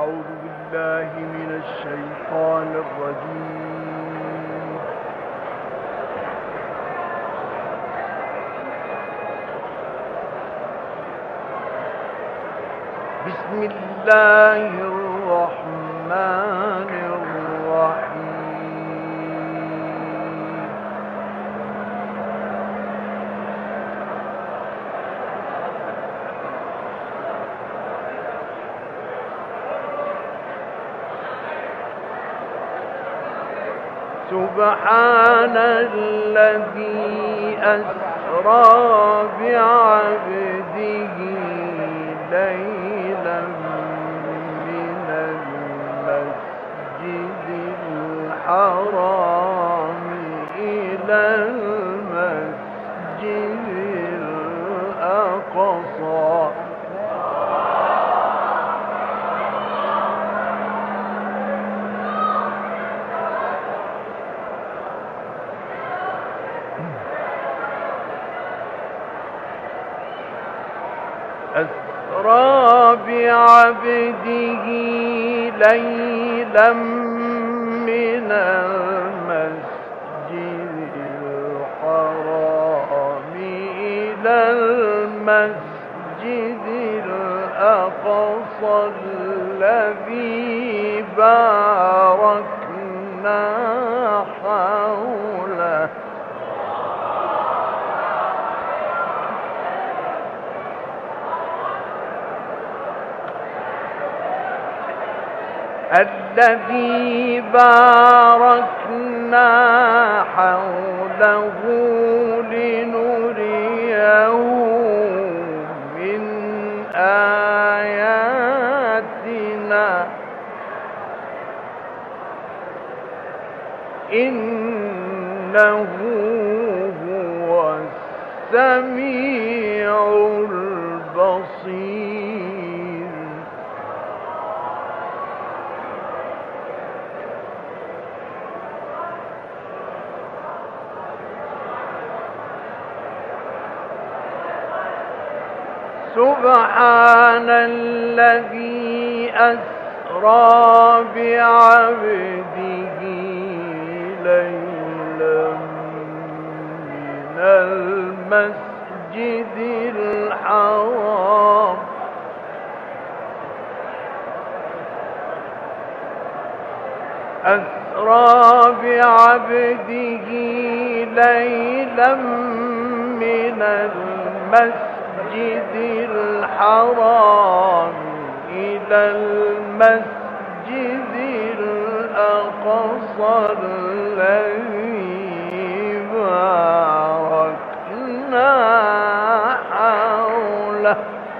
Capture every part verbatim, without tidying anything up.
أعوذ بالله من الشيطان الرجيم. بسم الله الرحمن الرحيم. سبحان الذي أسرى بعبده ليلا من المسجد الحرام إلى المسجد الأقصى أسرى بعبده ليلا من المسجد الحرام إلى المسجد الأقصى الذي باركنا حوله الذي باركنا حوله لنريه من آياتنا إنه هو السميع البصير. سبحان الذي أسرى بعبده ليلا من المسجد الحرام أسرى بعبده ليلا من المسجد المسجد الحرام إلى المسجد الأقصى الذي باركنا حوله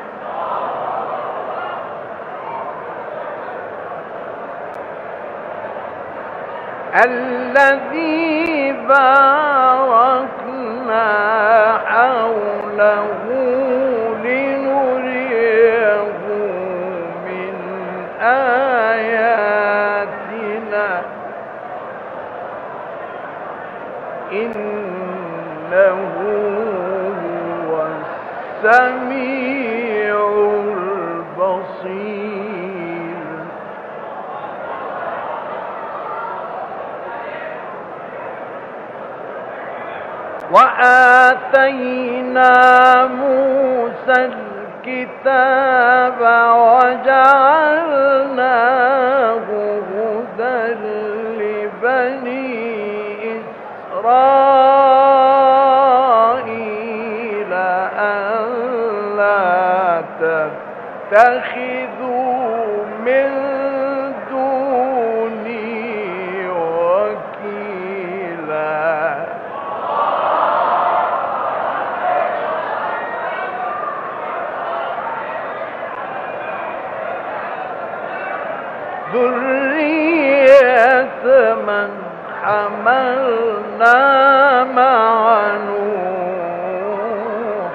الذي باركنا حوله لنريه من آياتنا إنه هو السميع البصير. وآتينا موسى الكتاب وجعلناه هدى لبني إسرائيل ألا تتخذوا من دوني وكيلا. ذرية من حملنا مع نوح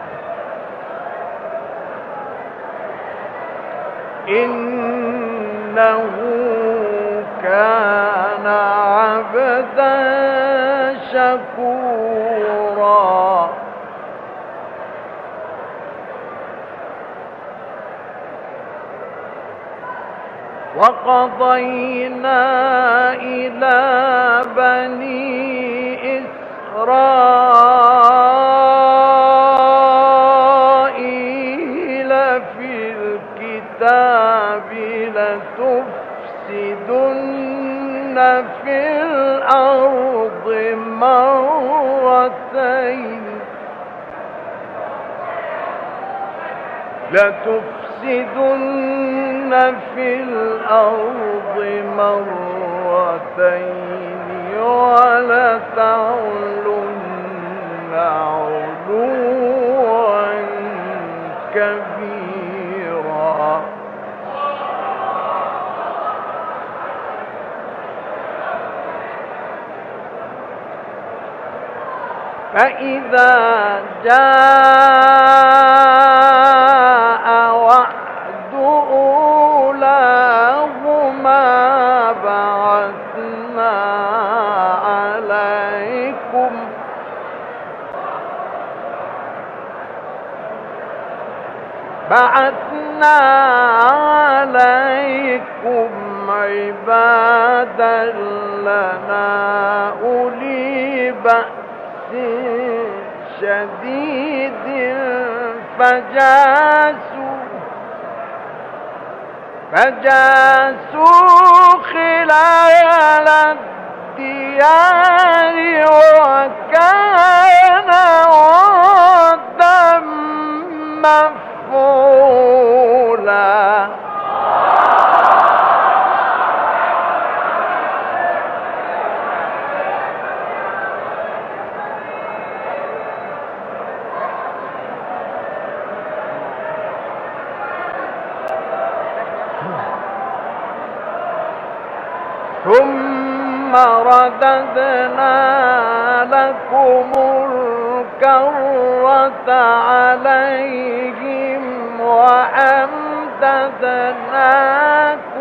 إنه كان عبدا شكورا. وقضينا إلى بني إسرائيل في الكتاب لتفسدن في الأرض مرتين لتفسدن في الأرض مرتين ولتعلن علوا كبيرا. فإذا جاء وعد أولاهما بعثنا عليكم بعثنا عليكم عبادا لنا أولي بأس شديد فجاسوا فجاسوا خلال الديار وكان وعدا مفعولا. ثم رددنا لكم الكرة عليهم وأمددناكم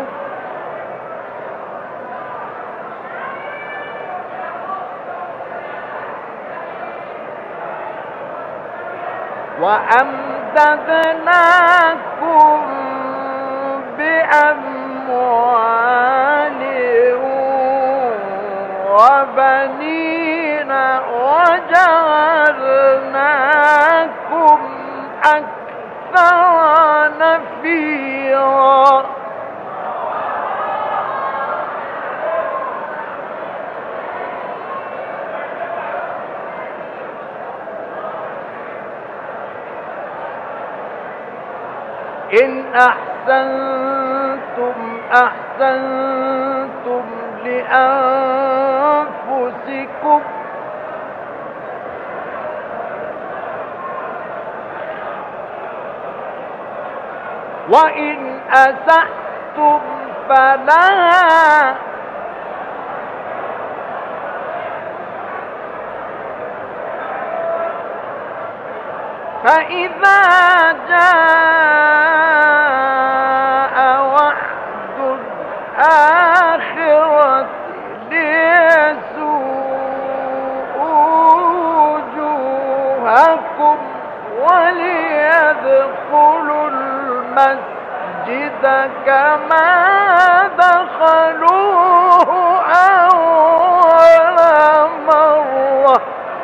وأمددناكم بأموال وبنين وجعلناكم أكثر نفيرا. إن أحسنتم أحسنتم لأنفسكم وإن أسأتم فلها فإذا جاء وعد الآخرة ليسوءوا وجوهكم وليدخلوا المسجد كما دخلوه أول مرة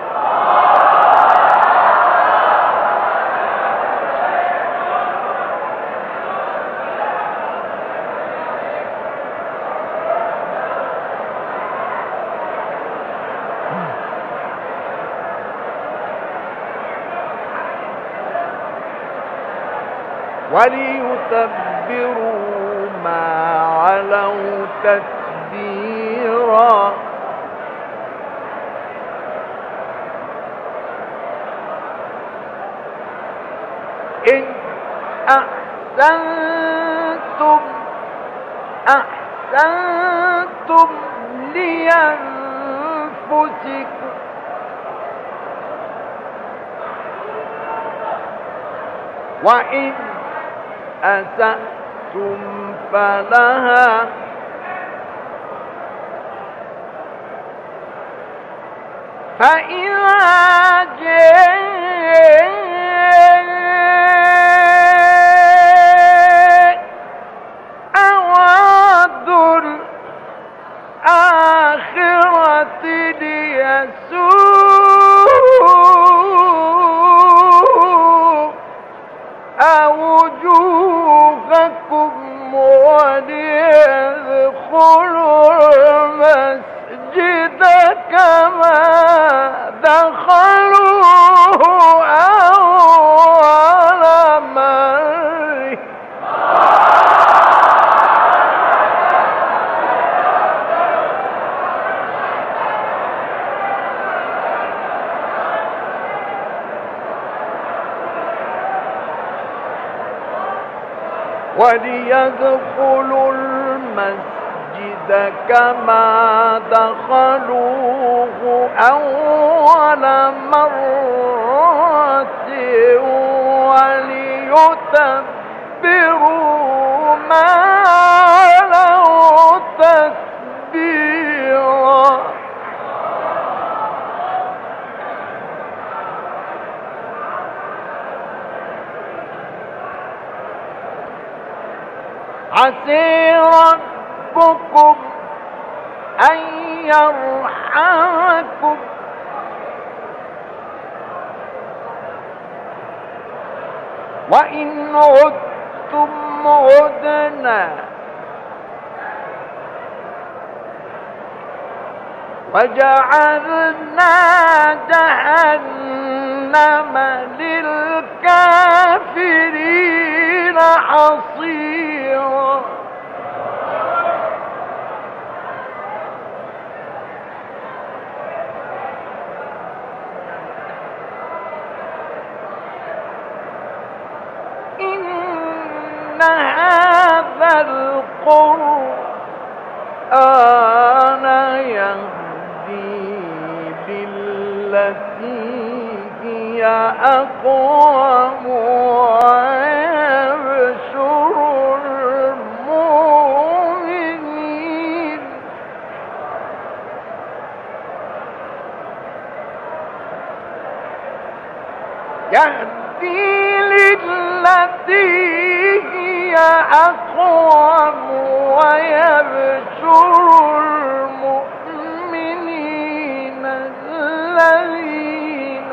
وليتبروا ما علوا تتبيرا. إن أحسنتم أحسنتم لأنفسكم وإن أسأتم فلها فإذا جاء الآخرة ليسوء وجوهكم وليدخلوا المسجد كما دخلوه أول مرة. وليدخلوا المسجد كما دخلوه أول مرة وليتبروا ما علوا تتبيرا. عسى ربكم أن يرحمكم وإن عدتم عدنا وجعلنا جهنم للكافرين حصيرا. إن هذا القرآن يهدي بالتي هي أقوم ويبشر المؤمنين يهدي للتي هي أقوم ويبشر المؤمنين الذين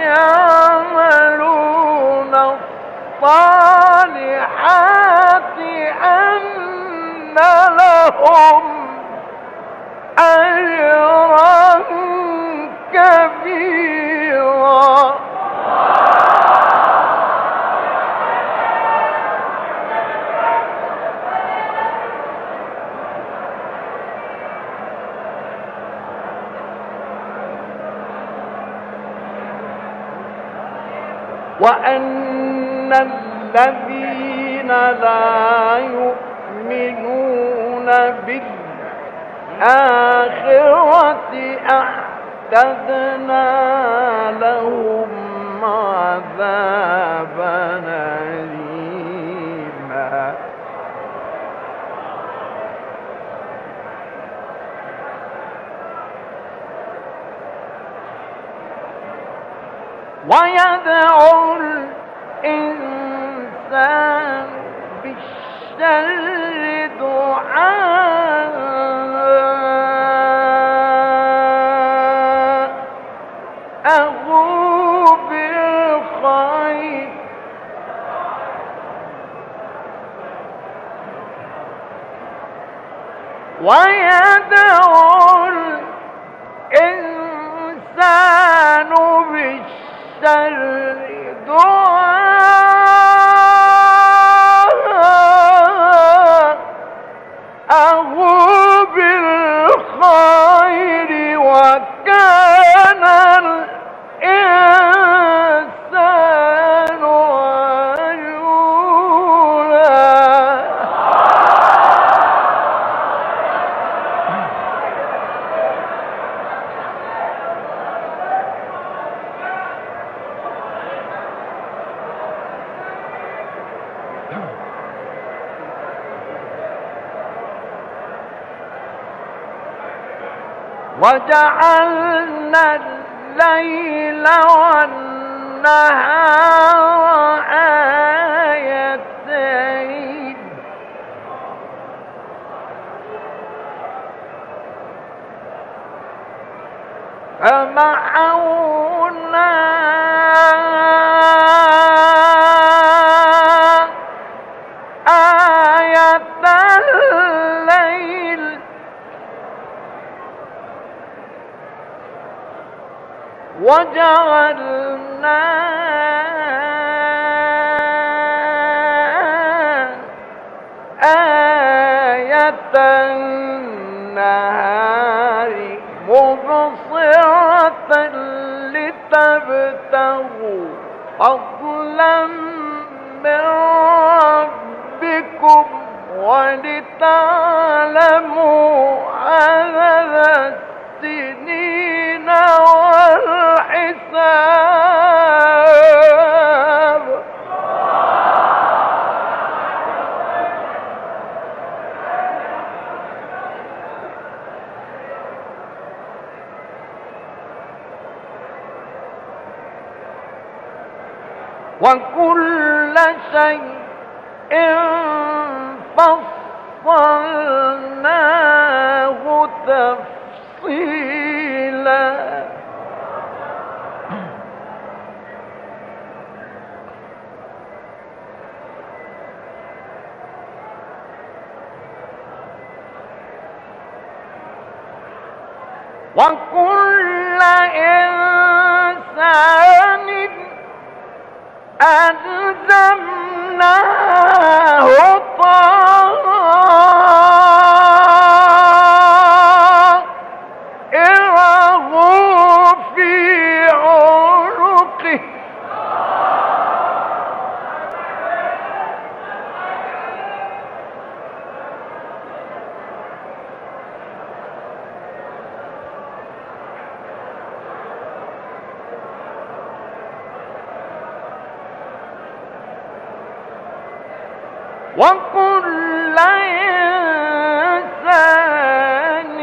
يعملون الصالحات أن لهم أجرا كبيرا. وأن الذين لا يؤمنون بالآخرة أعتدنا لهم عذابا أليما. ويدعو الإنسان بالشر دعاءه بالخير ويدعو الإنسان بالشر دعاءه بالخير وكان الإنسان عجولا. وجعلنا الليل والنهار آيتين فمحونا آية الليل وجعلنا آية النهار مبصرة لتبتغوا فضلا من ربكم ولتعلموا عدد السنين والحساب. وكل شيء فصلناه تفصيلا. وكل إنسان ألزمناه طائره في عنقه وكل إنسان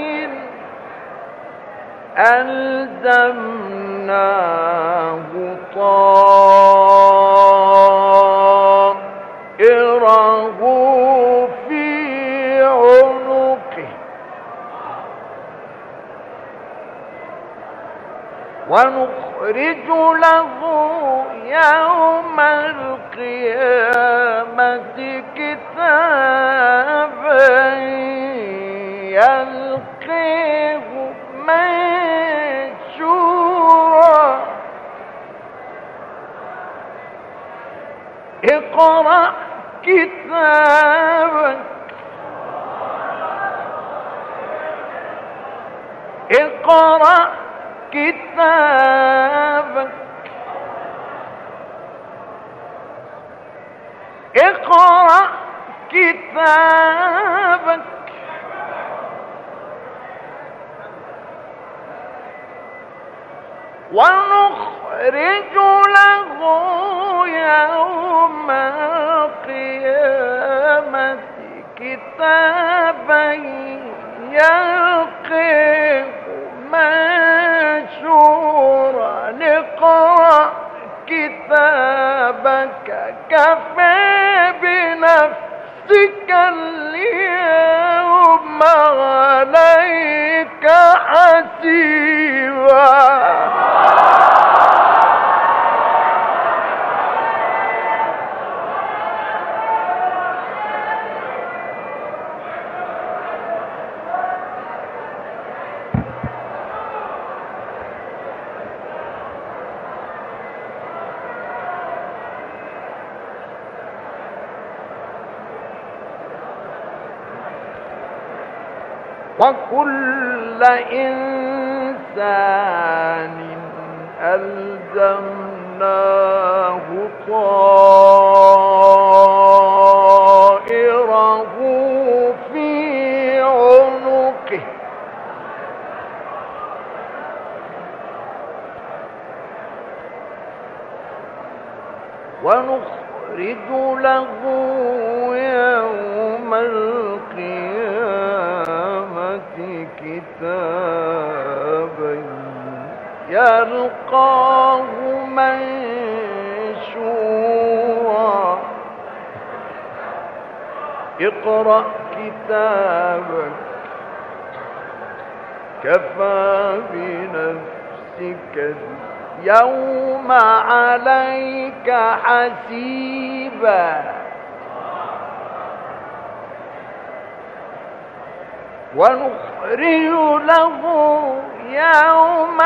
ألزمناه طائره في عنقه ونخرج له يوم القيامة كتابا يلقيه منشورا اقرأ كتابك اقرأ كتابك اقرأ كتابك ونخرج له يوم القيامة كتابا يلقيه منشورا اقرأ كتابك كفى بنفسك اليوم عليك حسيبا. وكل إنسان ألزمناه طائره في عنقه ونخرج له يوم القيامة كتابا يلقاه منشورا اقرأ كتابك كفى بنفسك نفسك اليوم عليك حسيبا ونخرج له يوم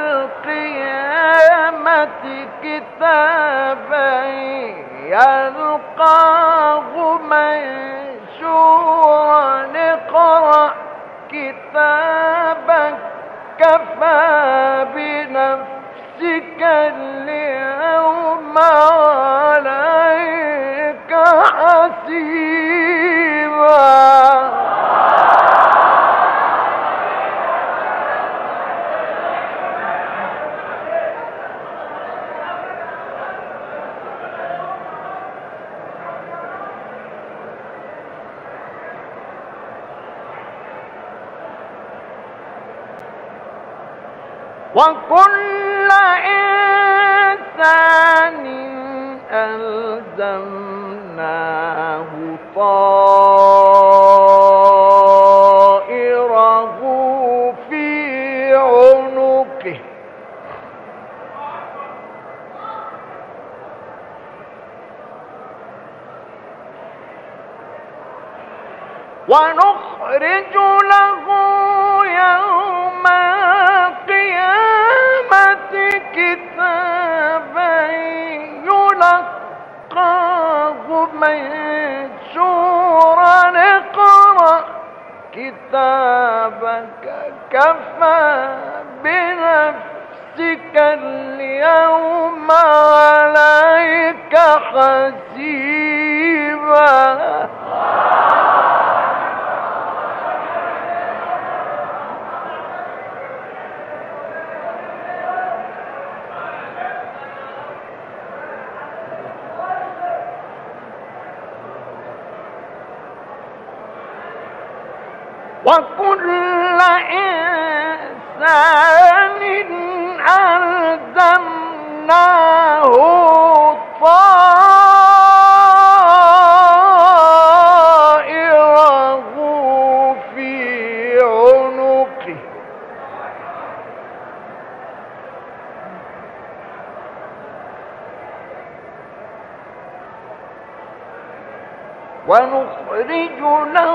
القيامة كتابا يلقاه منشورا اقرأ كتابك كفى بنفسك اليوم عليك حسيبا. وكل إنسان ألزمناه طائره في عنقه ونخرج له يوم القيامة كتابا يلقاه منشورا اقرأ كتابك كفى بنفسك اليوم عليك حسيبا. وكل إنسان ألزمناه طائره في عنقه ونخرج له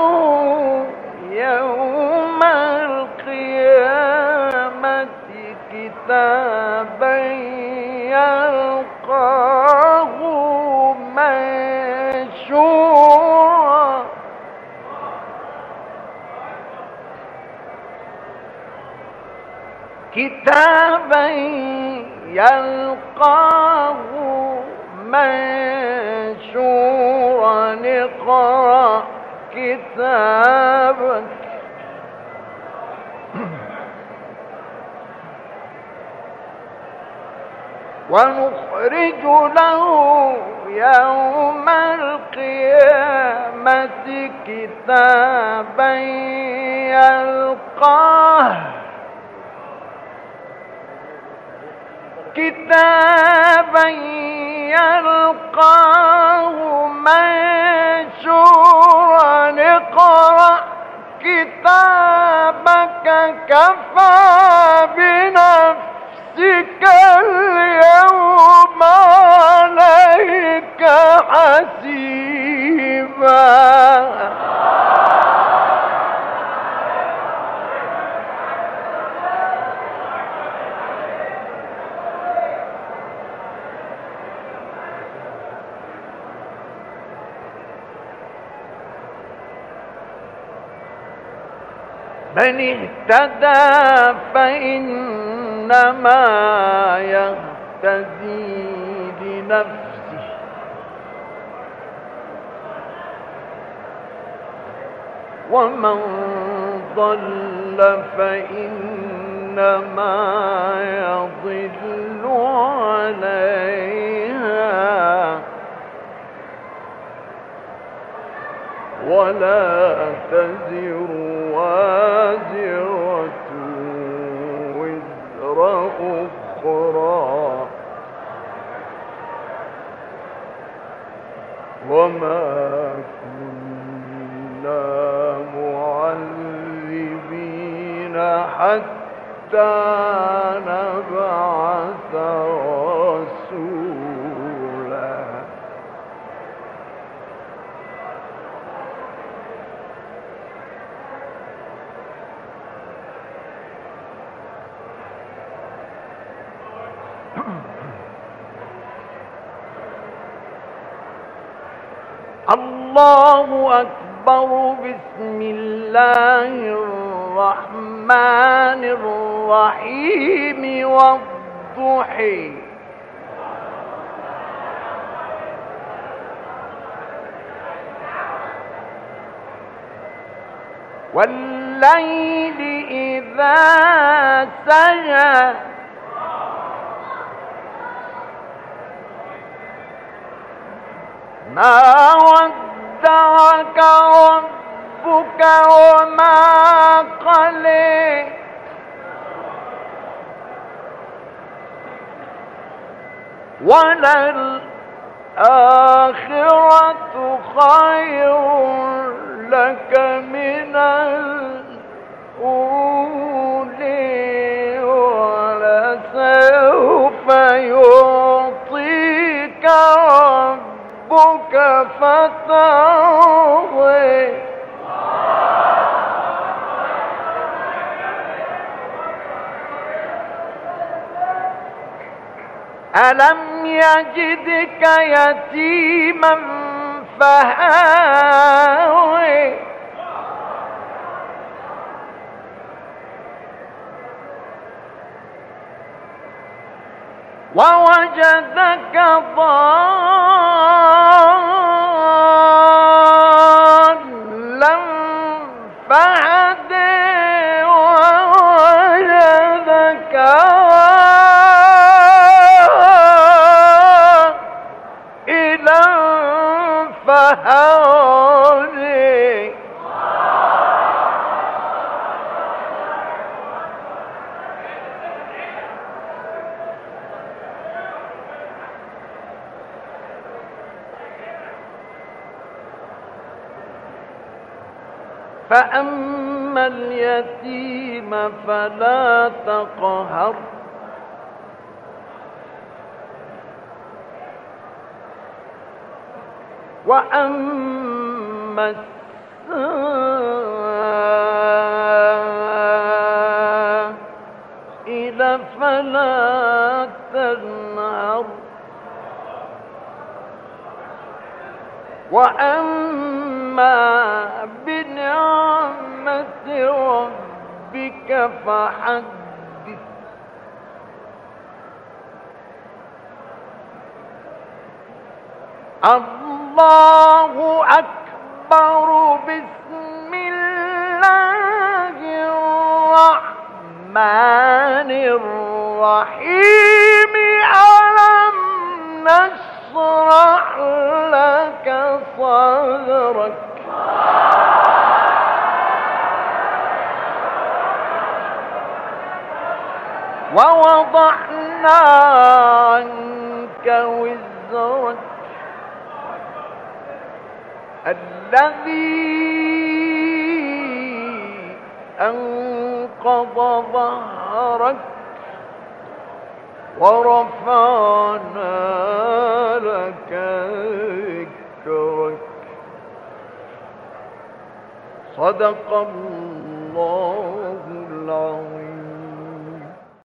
يوم القيامة كتابا يلقاه منشورا كتابا يلقاه منشورا اقرأ كتابك ونخرج له يوم القيامة كتابا يلقاه كتابا يلقاه منشورا اقرأ كتابك كفى بنفسك اليوم عليك حسيبا. من اهتدى فإنما يهتدي لنفسه ومن ضل فإنما يضل عليها ولا تزر وازرة وزر أخرى وما كنا معذبين حتى نبعث رسولا الله أكبر. بسم الله الرحمن الرحيم والضحى والليل إذا سجى ما ودعك ربك وما قلى وللآخرة خير لك من الأولى ولسوف يعطيك ربك فترضى. ألم يجدك يتيما فآوى ووجدك ضالا فهدى ووجدك عائلا فهدى فأما اليتيم فلا تقهر وأما السائل فلا تنهر وأما بنعمة ربك فحدث. الله أكبر. بسم الله الرحمن الرحيم. ألم نشرح لك صدرك ووضعنا عنك وزرك الذي أنقض ظهرك ورفعنا لك ذكرك. صدق الله